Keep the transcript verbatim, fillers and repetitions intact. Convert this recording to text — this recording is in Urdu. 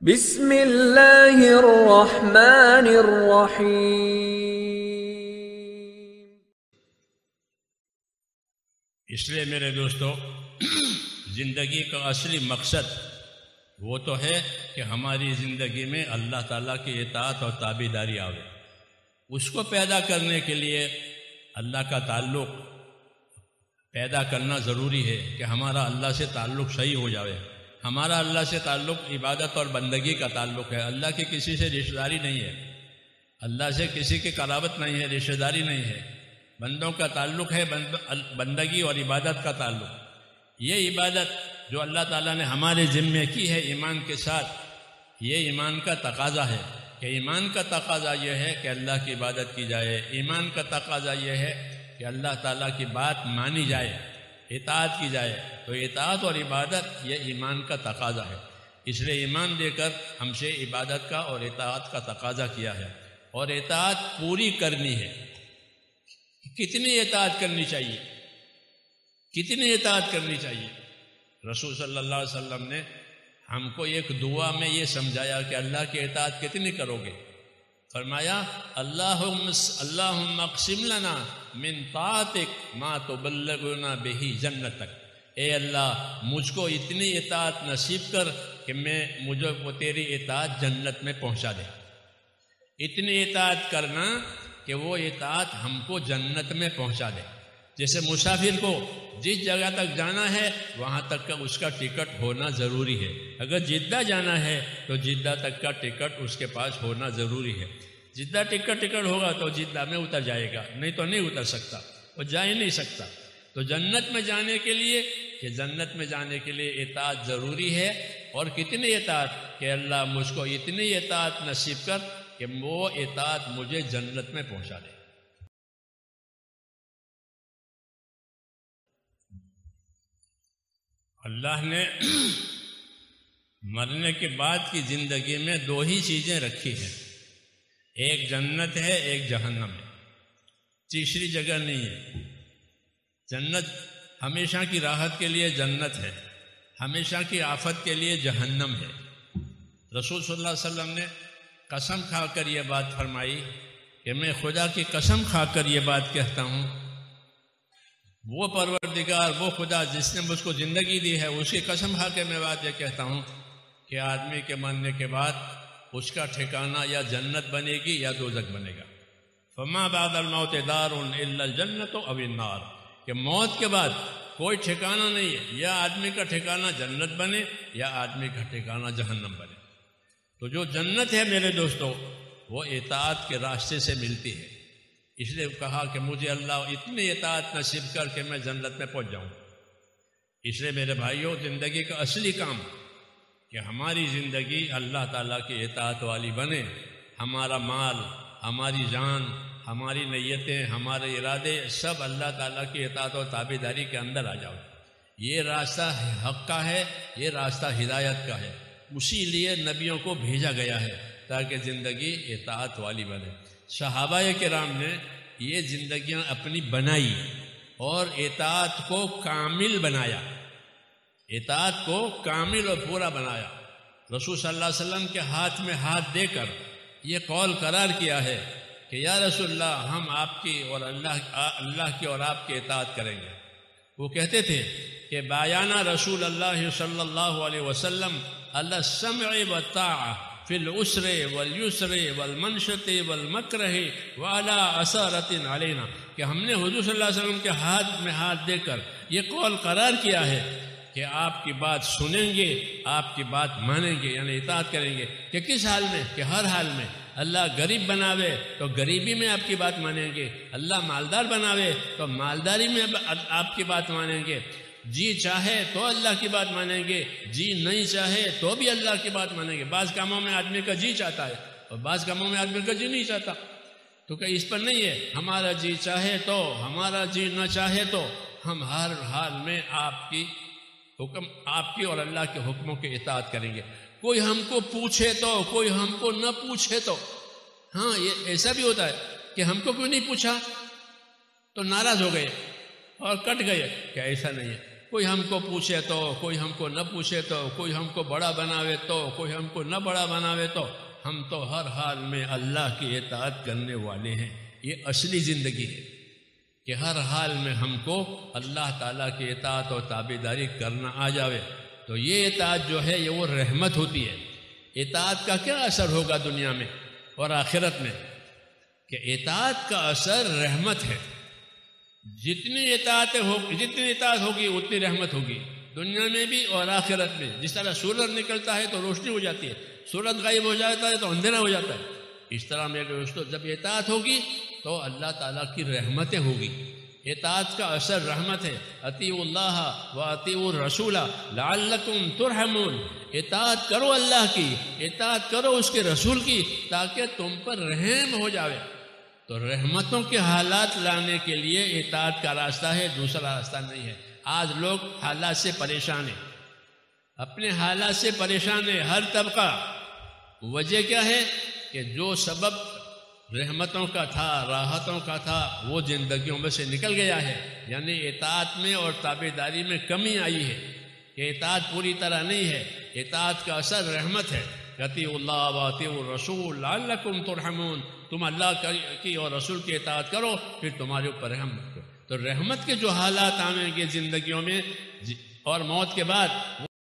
بسم اللہ الرحمن الرحیم۔ اس لیے میرے دوستو، زندگی کا اصلی مقصد وہ تو ہے کہ ہماری زندگی میں اللہ تعالیٰ کی اطاعت اور تابعداری آوے۔ اس کو پیدا کرنے کے لیے اللہ کا تعلق پیدا کرنا ضروری ہے کہ ہمارا اللہ سے تعلق صحیح ہو جاوے۔ ہمارا اللہ سے تعلق عبادت اور بندگی کا تعلق ہے، اللہ کی کسی سے رشتہ داری نہیں ہے، اللہ سے کسی کی قرابت نہیں ہے، رشتہ داری نہیں ہے۔ بندوں کا تعلق ہے بندگی اور عبادت کا تعلق۔ یہ عبادت جو اللہ تعالیٰ نے ہمارے ذمے کی ہے ایمان کے ساتھ، یہ ایمان کا تقاضا ہے کہ ایمان کا تقاضا یہ ہے کہ اللہ کی عبادت کی جائے، ایمان کا تقاضا یہ ہے کہ اللہ تعالیٰ کی بات مانی جائے، اطاعت کی جائے۔ تو اطاعت اور عبادت یہ ایمان کا تقاضا ہے، اس لیے ایمان دے کر ہم سے عبادت کا اور اطاعت کا تقاضا کیا ہے، اور اطاعت پوری کرنی ہے۔ کتنی اطاعت کرنی چاہیے؟ کتنی اطاعت کرنی چاہیے؟ رسول صلی اللہ علیہ وسلم نے ہم کو ایک دعا میں یہ سمجھایا کہ اللہ کی اطاعت کتنی کرو گے؟ فرمایا اللہم اللہم اقسم لنا من طاعتک ما تبلغنا بہ جنتک۔ اے اللہ، مجھ کو اتنی اطاعت نصیب کر کہ میں مجھے وہ تیری اطاعت جنت میں پہنچا دے۔ اتنی اطاعت کرنا کہ وہ اطاعت ہم کو جنت میں پہنچا دے۔ جیسے مسافر کو جس جگہ تک جانا ہے وہاں تک کا اس کا ٹکٹ ہونا ضروری ہے۔ اگر جدہ جانا ہے تو جدہ تک کا ٹکٹ اس کے پاس ہونا ضروری ہے۔ جدہ ٹکٹ ٹکٹ ہوگا تو جدہ میں اتر جائے گا، نہیں تو نہیں اتر سکتا، وہ جا ہی نہیں سکتا۔ تو جنت میں جانے کے لیے کہ جنت میں جانے کے لیے اطاعت ضروری ہے۔ اور کتنی اطاعت کہ اللہ مجھ کو اتنی اطاعت نصیب کر کہ وہ اطاعت مجھے جنت میں پہنچا دے۔ اللہ نے مرنے کے بعد کی زندگی میں دو ہی چیزیں رکھی ہیں، ایک جنت ہے، ایک جہنم ہے، تیسری جگہ نہیں ہے۔ جنت ہمیشہ کی راحت کے لیے جنت ہے، ہمیشہ کی آفت کے لیے جہنم ہے۔ رسول صلی اللہ علیہ وسلم نے قسم کھا کر یہ بات فرمائی کہ میں خدا کی قسم کھا کر یہ بات کہتا ہوں، وہ پروردگار، وہ خدا جس نے مجھ کو زندگی دی ہے، اس کی قسم کھا کے میں بات یہ کہتا ہوں کہ آدمی کے مرنے کے بعد اس کا ٹھکانہ یا جنت بنے گی یا دوزخ بنے گا۔ فما بعد الموت دار الا الجنت او النار، کہ موت کے بعد کوئی ٹھکانہ نہیں ہے، یا آدمی کا ٹھکانہ جنت بنے یا آدمی کا ٹھکانہ جہنم بنے۔ تو جو جنت ہے میرے دوستو، وہ اطاعت کے راستے سے ملتی ہے۔ اس لیے کہا کہ مجھے اللہ اتنی اطاعت نصیب کر کے میں جنت میں پہنچ جاؤں۔ اس لیے میرے بھائیوں، زندگی کا اصلی کام کہ ہماری زندگی اللہ تعالیٰ کی اطاعت والی بنے۔ ہمارا مال، ہماری جان، ہماری نیتیں، ہمارے ارادے سب اللہ تعالیٰ کی اطاعت و تابعداری کے اندر آ جاؤ۔ یہ راستہ حق کا ہے، یہ راستہ ہدایت کا ہے، اسی لیے نبیوں کو بھیجا گیا ہے تاکہ زندگی اطاعت والی بنے۔ صحابہ کرام نے یہ زندگیاں اپنی بنائی اور اطاعت کو کامل بنایا، اطاعت کو کامل اور پورا بنایا۔ رسول صلی اللہ علیہ وسلم کے ہاتھ میں ہاتھ دے کر یہ قول قرار کیا ہے کہ یا رسول اللہ، ہم آپ کی اور اللہ اللہ کی اور آپ کی اطاعت کریں گے۔ وہ کہتے تھے کہ بایانہ رسول اللہ صلی اللہ علیہ وسلم علی السمع والطاعہ فی العسر والیسر والمنشط والمکرہ وعلی اثارۃ علینا، کہ ہم نے حضور صلی اللہ علیہ وسلم کے ہاتھ میں ہاتھ دے کر یہ قول قرار کیا ہے کہ آپ کی بات سنیں گے، آپ کی بات مانیں گے، یعنی اطاعت کریں گے۔ کہ کس حال میں؟ کہ ہر حال میں۔ اللہ غریب بناوے تو غریبی میں آپ کی بات مانیں گے، اللہ مالدار بناوے تو مالداری میں آپ کی بات مانیں گے، جی چاہے تو اللہ کی بات مانیں گے، جی نہیں چاہے تو بھی اللہ کی بات مانیں گے۔ بعض کاموں میں آدمی کا جی چاہتا ہے اور بعض کاموں میں آدمی کا جی نہیں چاہتا، تو کہ اس پر نہیں ہے ہمارا جی چاہے تو، ہمارا جی نہ چاہے تو، ہم ہر حال میں آپ کی حکم آپ کی اور اللہ کے حکموں کی اطاعت کریں گے۔ کوئی ہم کو پوچھے تو، کوئی ہم کو نہ پوچھے تو۔ ہاں، یہ ایسا بھی ہوتا ہے کہ ہم کو کیوں نہیں پوچھا تو ناراض ہو گئے اور کٹ گئے، کہ ایسا نہیں ہے۔ کوئی ہم کو پوچھے تو، کوئی ہم کو نہ پوچھے تو، کوئی ہم کو بڑا بناوے تو، کوئی ہم کو نہ بڑا بناوے تو، ہم تو ہر حال میں اللہ کی اطاعت کرنے والے ہیں۔ یہ اصلی زندگی ہے کہ ہر حال میں ہم کو اللہ تعالیٰ کی اطاعت اور تابعداری کرنا آ جاوے۔ تو یہ اطاعت جو ہے یہ وہ رحمت ہوتی ہے۔ اطاعت کا کیا اثر ہوگا دنیا میں اور آخرت میں؟ کہ اطاعت کا اثر رحمت ہے۔ جتنی اطاعت ہو جتنی اطاعت ہوگی اتنی رحمت ہوگی، دنیا میں بھی اور آخرت میں۔ جس طرح سورج نکلتا ہے تو روشنی ہو جاتی ہے، سورج غائب ہو جاتا ہے تو اندھیرا ہو جاتا ہے۔ اس طرح میرے دوستو جب اطاعت ہوگی تو اللہ تعالیٰ کی رحمتیں ہوگی۔ اطاعت کا اثر رحمت ہے۔ اطیعوا اللہ و اطیعوا الرسول لعلکم ترحمون۔ اطاعت کرو اللہ کی، اطاعت کرو اس کے رسول کی، تاکہ تم پر رحم ہو جاوے۔ تو رحمتوں کے حالات لانے کے لیے اطاعت کا راستہ ہے، دوسرا راستہ نہیں ہے۔ آج لوگ حالات سے پریشان ہیں، اپنے حالات سے پریشان ہے ہر طبقہ۔ وجہ کیا ہے؟ کہ جو سبب رحمتوں کا تھا، راحتوں کا تھا، وہ زندگیوں میں سے نکل گیا ہے۔ یعنی اطاعت میں اور تابعداری میں کمی آئی ہے کہ اطاعت پوری طرح نہیں ہے۔ اطاعت کا اثر رحمت ہے۔ اطیعوا اللہ و اطیعوا الرسول لعلکم ترحمون۔ تم اللہ کی اور رسول کی اطاعت کرو، پھر تمہارے اوپر رحم کرو۔ تو رحمت کے جو حالات آئیں گے زندگیوں میں اور موت کے بعد